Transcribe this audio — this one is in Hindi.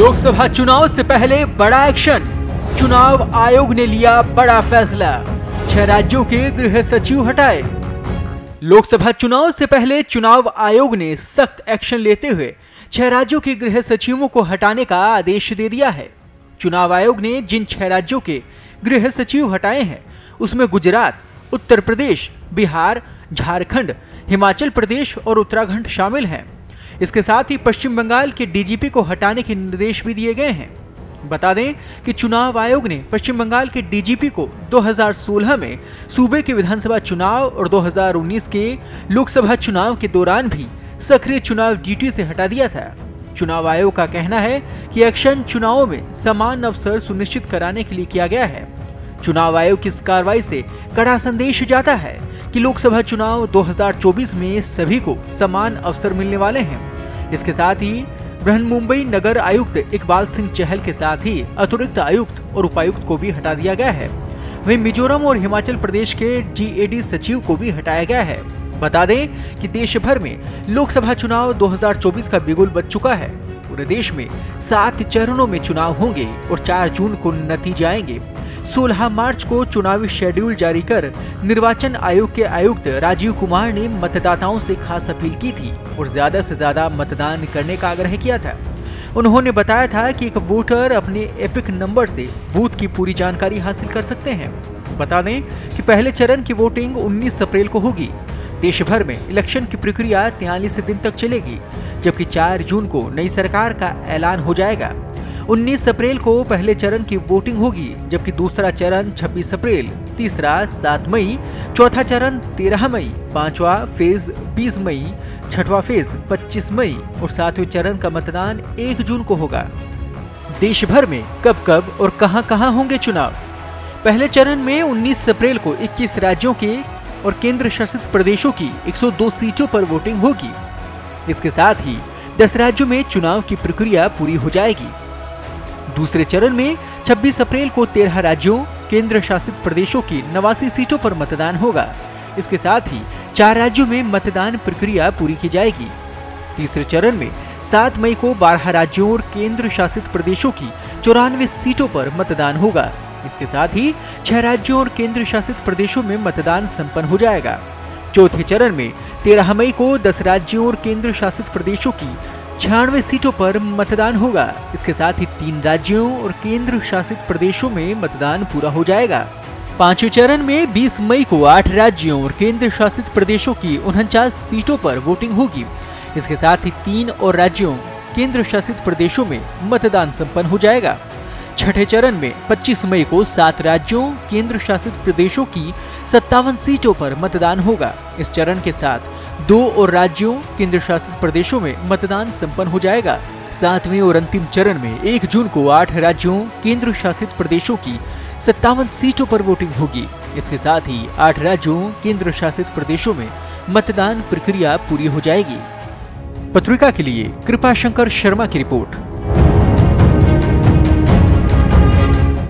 लोकसभा चुनाव से पहले बड़ा एक्शन, चुनाव आयोग ने लिया बड़ा फैसला, 6 राज्यों के गृह सचिव हटाए। लोकसभा चुनाव से पहले चुनाव आयोग ने सख्त एक्शन लेते हुए 6 राज्यों के गृह सचिवों को हटाने का आदेश दे दिया है। चुनाव आयोग ने जिन 6 राज्यों के गृह सचिव हटाए हैं उसमें गुजरात, उत्तर प्रदेश, बिहार, झारखंड, हिमाचल प्रदेश और उत्तराखंड शामिल हैं। इसके साथ ही पश्चिम बंगाल के डीजीपी को हटाने के निर्देश भी दिए गए हैं। बता दें कि चुनाव आयोग ने पश्चिम बंगाल के डीजीपी को 2016 में सूबे के विधानसभा चुनाव और 2019 के लोकसभा चुनाव के दौरान भी सक्रिय चुनाव ड्यूटी से हटा दिया था। चुनाव आयोग का कहना है कि एक्शन चुनावों में समान अवसर सुनिश्चित कराने के लिए किया गया है। चुनाव आयोग की इस कार्रवाई से कड़ा संदेश जाता है कि लोकसभा चुनाव 2024 में सभी को समान अवसर मिलने वाले हैं। इसके साथ ही बृहन्मुंबई नगर आयुक्त इकबाल सिंह चहल के साथ ही अतिरिक्त आयुक्त और उपायुक्त को भी हटा दिया गया है। वहीं मिजोरम और हिमाचल प्रदेश के जीएडी सचिव को भी हटाया गया है। बता दें कि देश भर में लोकसभा चुनाव 2024 का बिगुल बज चुका है। पूरे देश में 7 चरणों में चुनाव होंगे और 4 जून को नतीजे आएंगे। 16 मार्च को चुनावी शेड्यूल जारी कर निर्वाचन आयोग के आयुक्त राजीव कुमार ने मतदाताओं से खास अपील की थी और ज्यादा से ज्यादा मतदान करने का आग्रह किया था। उन्होंने बताया था कि एक वोटर अपने एपिक नंबर से बूथ की पूरी जानकारी हासिल कर सकते हैं। बता दें कि पहले चरण की वोटिंग 19 अप्रैल को होगी। देश भर में इलेक्शन की प्रक्रिया 43 दिन तक चलेगी, जबकि 4 जून को नई सरकार का ऐलान हो जाएगा। 19 अप्रैल को पहले चरण की वोटिंग होगी, जबकि दूसरा चरण 26 अप्रैल, तीसरा 7 मई, चौथा चरण 13 मई, 5वां फेज 20 मई, 6वां फेज 25 मई और 7वें चरण का मतदान 1 जून को होगा। देश भर में कब कब और कहां होंगे चुनाव? पहले चरण में 19 अप्रैल को 21 राज्यों के और केंद्र शासित प्रदेशों की 102 सीटों पर वोटिंग होगी। इसके साथ ही 10 राज्यों में चुनाव की प्रक्रिया पूरी हो जाएगी। दूसरे चरण में 26 अप्रैल को 13 राज्यों, केंद्र शासित प्रदेशों की 89 सीटों पर मतदान होगा। इसके साथ ही 4 राज्यों में मतदान प्रक्रिया पूरी की जाएगी। तीसरे चरण में 7 मई को 12 राज्यों और केंद्र शासित प्रदेशों की 94 सीटों पर मतदान होगा। इसके साथ ही 6 राज्यों और केंद्र शासित प्रदेशों में मतदान संपन्न हो जाएगा। चौथे चरण में 13 मई को 10 राज्यों और केंद्र शासित प्रदेशों की 96 सीटों पर मतदान होगा। इसके साथ ही 3 राज्यों और केंद्र शासित प्रदेशों में मतदान पूरा हो जाएगा। 5वें चरण में 20 मई को 8 राज्यों और केंद्र शासित प्रदेशों की 49 सीटों पर वोटिंग होगी। इसके साथ ही 3 और राज्यों, केंद्र शासित प्रदेशों में मतदान संपन्न हो जाएगा। छठे चरण में 25 मई को 7 राज्यों, केंद्र शासित प्रदेशों की 57 सीटों पर मतदान होगा। इस चरण के साथ 2 और राज्यों, केंद्र शासित प्रदेशों में मतदान संपन्न हो जाएगा। 7वें और अंतिम चरण में 1 जून को 8 राज्यों, केंद्र शासित प्रदेशों की 57 सीटों पर वोटिंग होगी। इसके साथ ही 8 राज्यों, केंद्र शासित प्रदेशों में मतदान प्रक्रिया पूरी हो जाएगी। पत्रिका के लिए कृपाशंकर शर्मा की रिपोर्ट।